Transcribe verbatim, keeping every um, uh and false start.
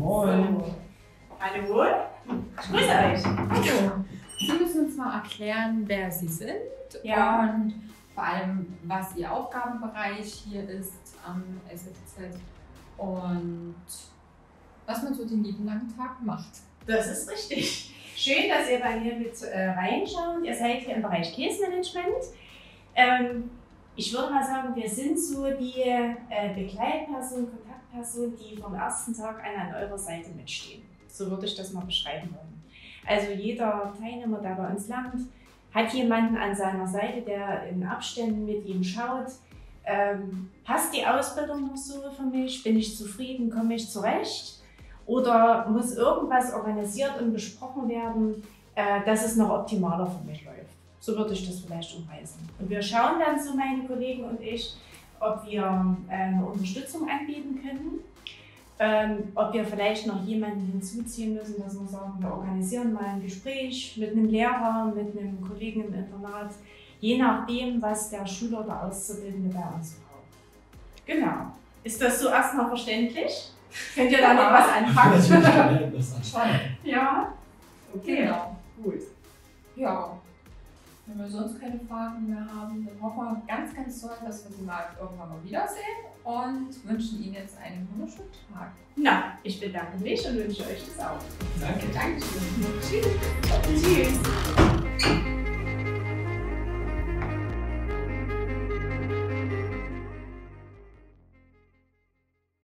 Moin. So. Hallo. Ich grüße euch. Hallo. Sie müssen uns mal erklären, wer Sie sind Ja. und vor allem, was Ihr Aufgabenbereich hier ist am S F Z und was man so den lieben langen Tag macht. Das ist richtig. Schön, dass ihr bei mir mit äh, reinschaut. Ihr seid hier im Bereich Käsemanagement. Ähm, ich würde mal sagen, wir sind so die äh, Begleitperson, Kontaktperson, die vom ersten Tag an an eurer Seite mitstehen. So würde ich das mal beschreiben wollen. Also jeder Teilnehmer, der bei uns lernt, hat jemanden an seiner Seite, der in Abständen mit ihm schaut. Ähm, passt die Ausbildung noch so für mich? Bin ich zufrieden? Komme ich zurecht? Oder muss irgendwas organisiert und besprochen werden, äh, dass es noch optimaler für mich läuft? So würde ich das vielleicht umreißen. Und wir schauen dann so, meine Kollegen und ich, ob wir äh, eine Unterstützung anbieten können, ähm, ob wir vielleicht noch jemanden hinzuziehen müssen, dass wir sagen, wir organisieren mal ein Gespräch mit einem Lehrer, mit einem Kollegen im Internat, je nachdem, was der Schüler oder Auszubildende bei uns braucht. Genau. Ist das so erstmal verständlich? Könnt ihr da noch was anfangen? Ja? Okay. Genau. Gut. Ja, wenn wir sonst keine Fragen mehr haben, dann hoffen wir ganz, ganz doll, dass wir Sie mal irgendwann mal wiedersehen und wünschen Ihnen jetzt einen wunderschönen Tag. Na, ich bedanke mich und wünsche euch das auch. Danke. Dankeschön. Tschüss. Tschüss.